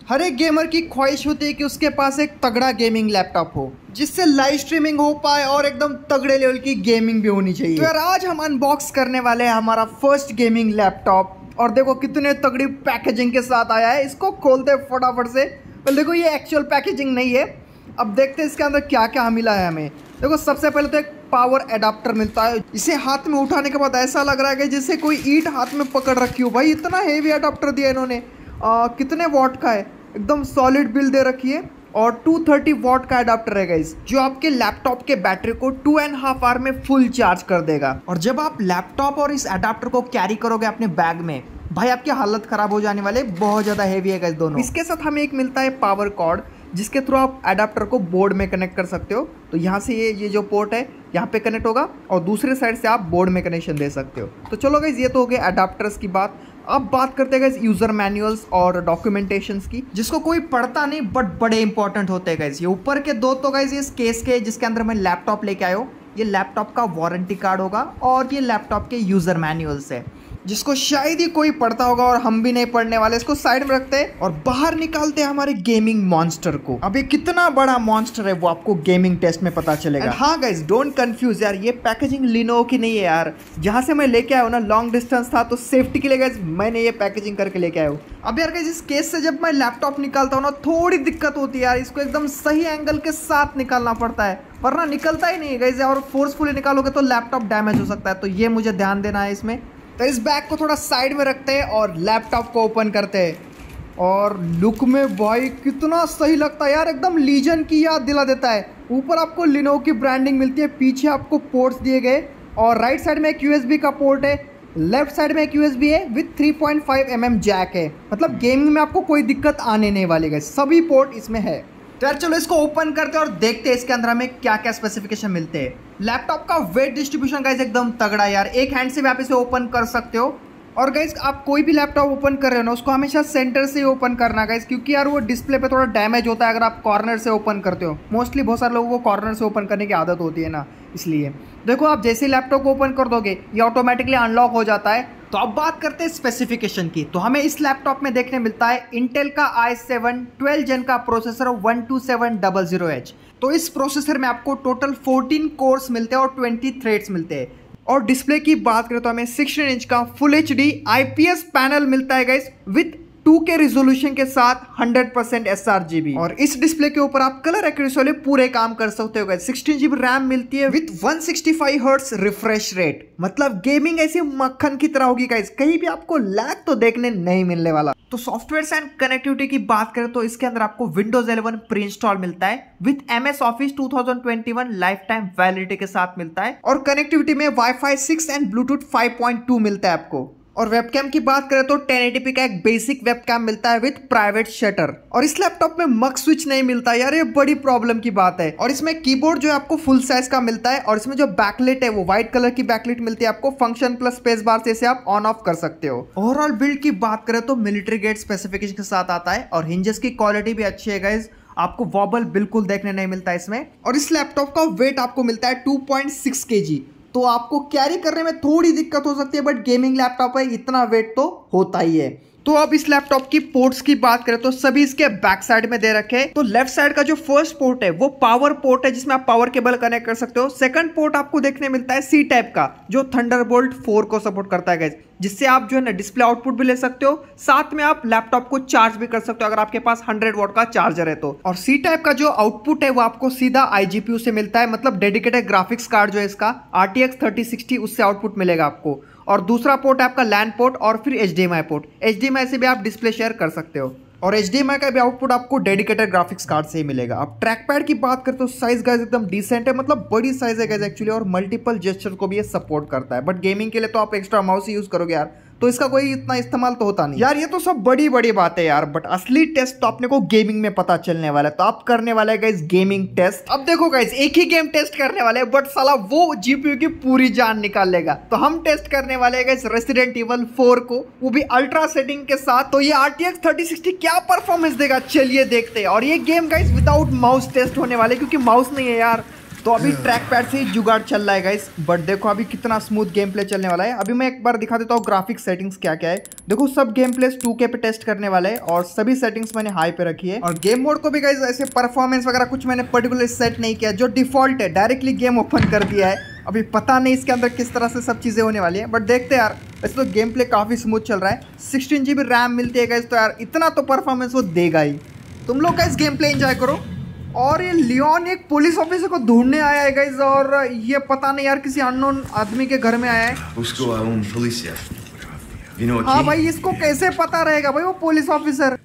हर एक गेमर की ख्वाहिश होती है कि उसके पास एक तगड़ा गेमिंग लैपटॉप हो जिससे लाइव स्ट्रीमिंग हो पाए और एकदम तगड़े लेवल की गेमिंग भी होनी चाहिए। तो यार आज हम अनबॉक्स करने वाले हैं हमारा फर्स्ट गेमिंग लैपटॉप और देखो कितने तगड़ी पैकेजिंग के साथ आया है। इसको खोलते हैं फटाफट से। पर देखो ये एक्चुअल पैकेजिंग नहीं है। अब देखते हैं इसके अंदर क्या क्या मिला है हमें। देखो सबसे पहले तो एक पावर एडाप्टर मिलता है। इसे हाथ में उठाने के बाद ऐसा लग रहा है कि जैसे कोई ईंट हाथ में पकड़ रखी हो। भाई इतना हेवी एडाप्टर दिया इन्होंने। कितने वॉट का है, एकदम सॉलिड बिल दे रखी है और 230 वॉट का एडाप्टर है गाइस, जो आपके लैपटॉप के बैटरी को 2.5 आवर में फुल चार्ज कर देगा। और जब आप लैपटॉप और इस एडाप्टर को कैरी करोगे अपने बैग में, भाई आपकी हालत खराब हो जाने वाले। बहुत ज़्यादा हेवी है गाइस दोनों। इसके साथ हमें एक मिलता है पावर कॉर्ड, जिसके थ्रू आप एडाप्टर को बोर्ड में कनेक्ट कर सकते हो। तो यहाँ से ये जो पोर्ट है यहाँ पे कनेक्ट होगा और दूसरे साइड से आप बोर्ड में कनेक्शन दे सकते हो। तो चलो गाइस ये तो हो गया एडाप्टर्स की बात। अब बात करते हैं गाइस यूजर मैनुअल्स और डॉक्यूमेंटेशंस की, जिसको कोई पढ़ता नहीं बट बड़े इंपॉर्टेंट होते हैं गाइस। ये ऊपर के दो तो गाइस ये इस केस के जिसके अंदर मैं लैपटॉप लेके आया हूँ, ये लैपटॉप का वारंटी कार्ड होगा और ये लैपटॉप के यूजर मैनुअल्स है, जिसको शायद ही कोई पढ़ता होगा और हम भी नहीं पढ़ने वाले। इसको साइड में रखते हैं और बाहर निकालते हैं हमारे गेमिंग मॉन्स्टर को। अब ये कितना बड़ा मॉन्स्टर है वो आपको गेमिंग टेस्ट में पता चलेगा। हाँ गाइस डोंट कंफ्यूज यार, ये पैकेजिंग लिनोवो की नहीं है यार। जहाँ से मैं लेके आया हूँ ना, लॉन्ग डिस्टेंस था तो सेफ्टी के लिए गाइस मैंने ये पैकेजिंग करके लेके आया हूँ। अब यार गाइस इस केस से जब मैं लैपटॉप निकालता हूँ ना, थोड़ी दिक्कत होती है यार। इसको एकदम सही एंगल के साथ निकालना पड़ता है वरना निकलता ही नहीं है गाइस। और फोर्सफुली निकालोगे तो लैपटॉप डैमेज हो सकता है, तो ये मुझे ध्यान देना है इसमें। तो इस बैग को थोड़ा साइड में रखते हैं और लैपटॉप को ओपन करते हैं। और लुक में भाई कितना सही लगता है यार, एकदम लीजन की याद दिला देता है। ऊपर आपको लिनोवो की ब्रांडिंग मिलती है, पीछे आपको पोर्ट्स दिए गए और राइट साइड में एक यूएसबी का पोर्ट है, लेफ्ट साइड में एक यूएसबी है विथ 3.5 mm जैक है। मतलब गेमिंग में आपको कोई दिक्कत आने नहीं वाली है, सभी पोर्ट इसमें है। तो यार चलो इसको ओपन करते हैं और देखते हैं इसके अंदर हमें क्या क्या स्पेसिफिकेशन मिलते हैं। लैपटॉप का वेट डिस्ट्रीब्यूशन गाइस एकदम तगड़ा है यार, एक हैंड से भी आप इसे ओपन कर सकते हो। और गाइस आप कोई भी लैपटॉप ओपन कर रहे हो ना, उसको हमेशा सेंटर से ही ओपन करना गाइस, क्योंकि यार वो डिस्प्ले पे थोड़ा डैमेज होता है अगर आप कॉर्नर से ओपन करते हो। मोस्टली बहुत सारे लोगों को कॉर्नर से ओपन करने की आदत होती है ना, इसलिए देखो आप जैसे ही लैपटॉप को ओपन कर दोगे ये ऑटोमेटिकली अनलॉक हो जाता है। तो अब बात करते हैं स्पेसिफिकेशन की। तो हमें इस लैपटॉप में देखने मिलता है इंटेल का i7 12 जेन का प्रोसेसर 12700H। तो इस प्रोसेसर में आपको टोटल 14 कोर्स मिलते हैं और 20 थ्रेड्स मिलते हैं। और डिस्प्ले की बात करें तो हमें 16 इंच का फुल HD IPS पैनल मिलता है गाइस विथ 2K रिजोल्यूशन के साथ 100% sRGB। और इस डिस्प्ले के ऊपर आप कलर एक्यूरेसी वाले पूरे काम कर सकते हो गाइस। 16 GB रैम मिलती है विथ 165 हर्ट्ज रिफ्रेश रेट। मतलब गेमिंग ऐसी मक्खन की तरह होगी गाइस, कहीं भी आपको लैग तो देखने नहीं मिलने वाला। तो सॉफ्टवेयर एंड कनेक्टिविटी की बात करें तो इसके अंदर आपको Windows 11 प्री इंस्टॉल मिलता है with MS Office 2021 lifetime validity के साथ मिलता है। और कनेक्टिविटी में Wi-Fi 6 एंड Bluetooth 5.2 मिलता है आपको। और वेबकैम की बात करें तो 1080p का एक बेसिक वेबकैम मिलता है विथ प्राइवेट शटर। और इस लैपटॉप में मग स्विच नहीं मिलता यार, ये बड़ी प्रॉब्लम की बात है। और इसमें कीबोर्ड जो है आपको फुल साइज का मिलता है और इसमें जो बैकलाइट है वो व्हाइट कलर की बैकलाइट मिलती है आपको। फंक्शन प्लस स्पेस बार से इसे आप ऑन ऑफ कर सकते हो। ओवरऑल बिल्ड की बात करें तो मिलिट्री ग्रेड स्पेसिफिकेशन के साथ आता है और हिंजेस की क्वालिटी भी अच्छी है गाइस, आपको वॉबल बिल्कुल देखने नहीं मिलता इसमें। और इस लैपटॉप का वेट आपको मिलता है 2.6 kg। तो आपको कैरी करने में थोड़ी दिक्कत हो सकती है बट गेमिंग लैपटॉप है, इतना वेट तो होता ही है। तो अब इस लैपटॉप की पोर्ट्स की बात करें तो सभी इसके बैक साइड में दे रखे हैं। तो लेफ्ट साइड का जो फर्स्ट पोर्ट है वो पावर पोर्ट है, जिसमें आप पावर केबल कनेक्ट कर सकते हो। सेकंड पोर्ट आपको देखने मिलता है C टाइप का, जो थंडरबोल्ट 4 को सपोर्ट करता है गाइस, जिससे आप जो है ना डिस्प्ले आउटपुट भी ले सकते हो, साथ में आप लैपटॉप को चार्ज भी कर सकते हो अगर आपके पास 100 वॉट का चार्जर है तो। और C टाइप का जो आउटपुट है वो आपको सीधा iGPU से मिलता है, मतलब डेडिकेटेड ग्राफिक्स कार्ड जो है इसका RTX 3060 उससे आउटपुट मिलेगा आपको। और दूसरा पोर्ट है आपका लैन पोर्ट और फिर HDMI पोर्ट। HDMI से भी आप डिस्प्ले शेयर कर सकते हो और HDMI का भी आउटपुट आपको डेडिकेटेड ग्राफिक्स कार्ड से ही मिलेगा। अब ट्रैक पैड की बात करें तो साइज गाइस एकदम डिसेंट है, मतलब बड़ी साइज है गाइस एक्चुअली, और मल्टीपल जेस्चर को भी ये सपोर्ट करता है। बट गेमिंग के लिए तो आप एक्स्ट्रा माउस ही यूज करोगे यार, तो इसका कोई इतना इस्तेमाल तो होता नहीं यार। ये तो सब बड़ी बड़ी बात है यार, बट असली टेस्ट तो अपने को गेमिंग में पता चलने वाला है। तो आप करने वाले हैं गाइस गेमिंग टेस्ट। अब देखो गाइस एक ही गेम टेस्ट करने वाले हैं बट साला वो जीपीयू की पूरी जान निकाल लेगा। तो हम टेस्ट करने वाले हैं गाइस रेसिडेंट इवल 4 को, वो भी अल्ट्रा सेटिंग के साथ। तो ये RTX 3060 क्या परफॉर्मेंस देगा चलिए देखते हैं। और ये game guys without mouse test होने वाले, क्योंकि माउस नहीं है यार। तो अभी ट्रैक पैड से ही जुगाड़ चल रहा है गाइस, बट देखो अभी कितना स्मूथ गेम प्ले चलने वाला है। अभी मैं एक बार दिखा देता हूँ ग्राफिक्स सेटिंग्स क्या क्या है। देखो सब गेम प्ले 2K पे टेस्ट करने वाला है और सभी सेटिंग्स मैंने हाई पे रखी है। और गेम मोड को भी गाइस ऐसे परफॉर्मेंस वगैरह कुछ मैंने पर्टिकुलर सेट नहीं किया, जो डिफॉल्ट है डायरेक्टली गेम ओपन कर दिया है। अभी पता नहीं इसके अंदर किस तरह से सब चीज़ें होने वाली है, बट देखते हैं यार। वैसे तो गेम प्ले काफ़ी स्मूथ चल रहा है। 16 GB रैम मिलती है गाइस, तो यार इतना तो परफॉर्मेंस वो देगा ही। तुम लोग गाइस गेम प्ले एंजॉय करो। और ये लियोन एक पुलिस ऑफिसर को ढूंढने आया है गाइस, और ये पता नहीं यार किसी अननोन आदमी के घर में आया है। हाँ भाई, इसको कैसे पता रहेगा भाई वो पुलिस ऑफिसर।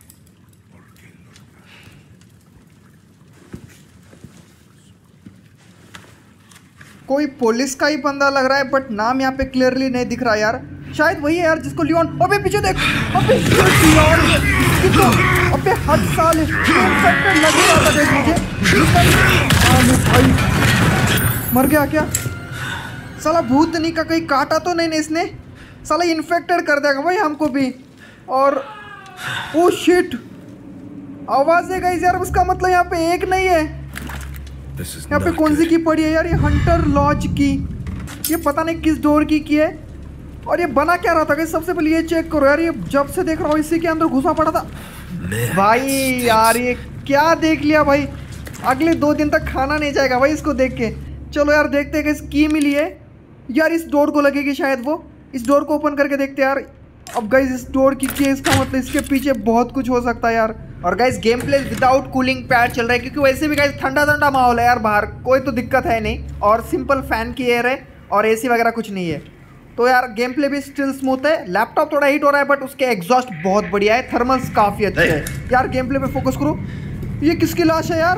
कोई पुलिस का ही बंदा लग रहा है, बट नाम यहाँ पे क्लियरली नहीं दिख रहा यार। शायद वही है यार जिसको लियोन। अबे पीछे देख, अबे यार कितना, अबे हद साल इन्फेक्टेड लग रहा था देख मुझे। भाई मर गया क्या? साला भूत नहीं का कहीं काटा तो नहीं इसने? साला इन्फेक्टेड कर देगा भाई हमको भी। और ओ शिट, आवाज है गाइस यार, उसका मतलब यहाँ पे एक नहीं है। यहाँ पे कौन सी की पड़ी है यार? ये हंटर लॉज की, ये पता नहीं किस डोर की है। और ये बना क्या रहा था गाइस? सबसे पहले ये चेक करो यार, ये जब से देख रहा हूँ इसी के अंदर घुसा पड़ा था भाई। यार ये क्या देख लिया भाई, अगले 2 दिन तक खाना नहीं जाएगा भाई इसको देख के। चलो यार देखते हैं गाइस, की मिली है यार, इस डोर को लगेगी शायद वो। इस डोर को ओपन करके देखते हैं यार। अब गाइस इस डोर की इसका मतलब इसके पीछे बहुत कुछ हो सकता है यार। और guys game play without cooling pad चल रहा है, क्योंकि वैसे भी गाइस ठंडा ठंडा माहौल है यार बाहर, कोई तो दिक्कत है नहीं। और सिंपल फैन की एयर है और एसी वगैरह कुछ नहीं है, तो यार गेम प्ले भी स्टिल स्मूथ है। लैपटॉप थोड़ा हीट हो रहा है, बट उसके एग्जॉस्ट बहुत बढ़िया है, थर्मल्स काफ़ी अच्छे है यार। गेम प्ले पे फोकस करो। ये किसकी लाश है यार?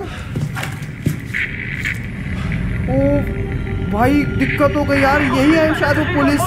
ओ भाई दिक्कत हो गई यार, यही है शायद वो पुलिस।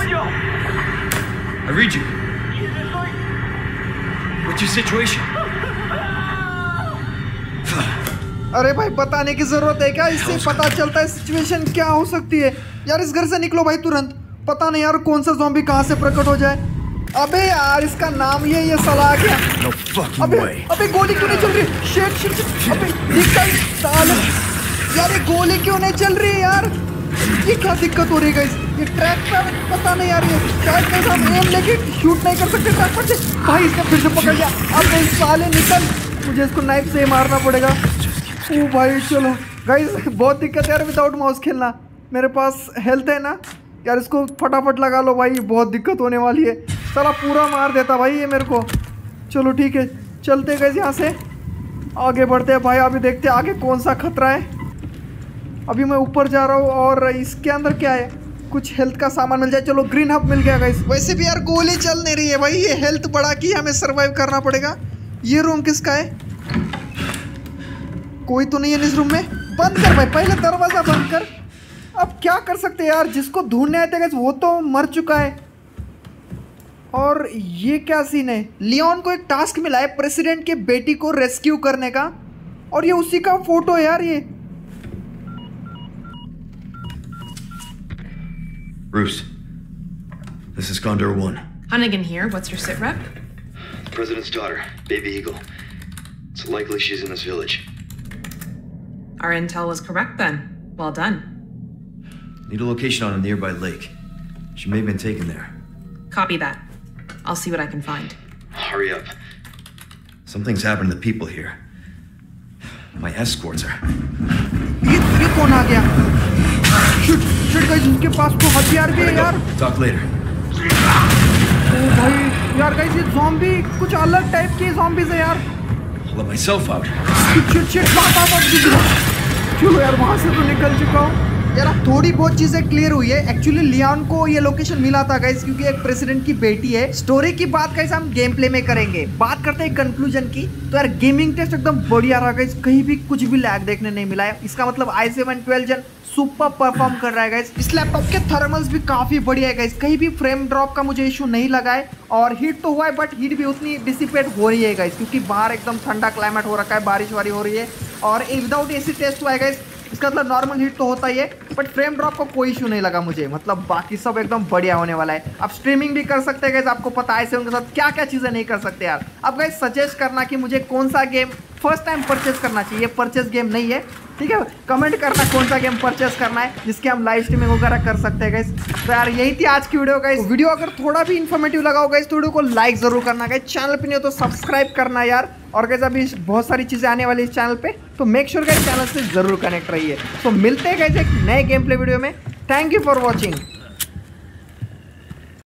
अरे भाई बताने की जरूरत है क्या? इससे पता चलता है सिचुएशन क्या हो सकती है यार। इस घर से निकलो भाई तुरंत, पता नहीं यार कौन सा ज़ॉम्बी कहाँ से प्रकट हो जाए। अबे यार इसका नाम ये साला आ गया। अबे गोली क्यों नहीं चल रही? शिट शिट शिट, अबे निकल साले यार, ये गोली क्यों नहीं चल रही यार? ये क्या दिक्कत हो रही है गाइस? ये ट्रैक पर पता नहीं यार, ये शायद कैसे हम एम लेके शूट नहीं कर सकते ट्रैक पर से। भाई इसने फिर से पकड़ लिया। अब इस साले निकल, मुझे इसको नाइफ से मारना पड़ेगा। ओ भाई चलो गाइस, बहुत दिक्कत है यार विदाउट माउस खेलना। मेरे पास हेल्थ है ना यार, इसको फटाफट लगा लो भाई, बहुत दिक्कत होने वाली है। साला पूरा मार देता भाई ये मेरे को। चलो ठीक है, चलते गए यहाँ से आगे बढ़ते हैं भाई। अभी देखते हैं आगे कौन सा खतरा है। अभी मैं ऊपर जा रहा हूँ और इसके अंदर क्या है? कुछ हेल्थ का सामान मिल जाए। चलो ग्रीन हब मिल गया गाइस। वैसे भी यार गोली चल नहीं रही है भाई, ये हेल्थ बढ़ा के हमें सर्वाइव करना पड़ेगा। ये रूम किसका है? कोई तो नहीं है इस रूम में। बंद कर भाई, पहले दरवाजा बंद कर। अब क्या कर सकते हैं यार, जिसको ढूंढने आए थे गाइस वो तो मर चुका है। और ये क्या सीन है? लियोन को एक टास्क मिला है प्रेसिडेंट के बेटी को रेस्क्यू करने का, और ये उसी का फोटो है यार ये। Bruce, this is Condor 1. Hunnigan here. What's your sit rep? The President's daughter, Baby Eagle. It's likely she's in this village. Our intel was correct then. Well done. Need a location on a nearby lake. She may have been taken there. Copy that. I'll see what I can find. Hurry up. Something's happened to the people here. My escorts are... ये कौन आ गया? Shit, shit guys, इनके पास तो हथियार भी है यार। Talk later. ओ भाई यार गाइस, ये ज़ॉम्बी कुछ अलग टाइप के ज़ॉम्बीज़ है यार। I'll let myself out. Shit, चलो यार वहाँ से तो निकल चुका हूँ यार। अब थोड़ी बहुत चीजें क्लियर हुई है। एक्चुअली लियोन को ये लोकेशन मिला था गाइस, क्योंकि एक प्रेसिडेंट की बेटी है। स्टोरी की बात गाइस हम गेम प्ले में करेंगे। बात करते हैं कंक्लूजन की, तो यार गेमिंग टेस्ट एकदम बढ़िया रहा गाइस, कहीं भी कुछ भी लैग देखने नहीं मिला है। इसका मतलब i7 12 Gen सुपर परफॉर्म कर रहा है गाइस। इस लैपटॉप के थर्मल्स भी काफी बढ़िया है गाइस, कहीं भी फ्रेम ड्रॉप का मुझे इशू नहीं लगा है। और हीट तो हुआ है, बट हीट भी उतनी डिसिपेट हो रही है गाइस, क्योंकि बाहर एकदम ठंडा क्लाइमेट हो रखा है, बारिश वारी हो रही है। और विदाउट एसी टेस्ट हुआ है गाइस, इसका मतलब नॉर्मल हीट तो होता ही है, बट फ्रेम ड्रॉप का कोई इशू नहीं लगा मुझे। मतलब बाकी सब एकदम बढ़िया होने वाला है। आप स्ट्रीमिंग भी कर सकते हैं गाइस, आपको पता है उनके साथ क्या क्या चीज़ें नहीं कर सकते यार। अब गाइस सजेस्ट करना कि मुझे कौन सा गेम फर्स्ट टाइम परचेस करना चाहिए। परचेस गेम नहीं है, ठीक है। कमेंट करना कौन सा गेम परचेस करना है जिसके हम लाइव स्ट्रीमिंग वगैरह कर सकते हैं गाइस। तो यार यही थी आज की वीडियो गाइस। वीडियो अगर थोड़ा भी इन्फॉर्मेटिव लगा होगा इस वीडियो को लाइक जरूर करना गाइस। चैनल पे नहीं हो तो सब्सक्राइब करना यार। और गाइस अभी बहुत सारी चीज़ें आने वाली इस चैनल पे, तो मेक श्योर गाइस चैनल से जरूर कनेक्ट रहिए। तो मिलते हैं गाइस एक नए गेम प्ले वीडियो में। Thank you for watching.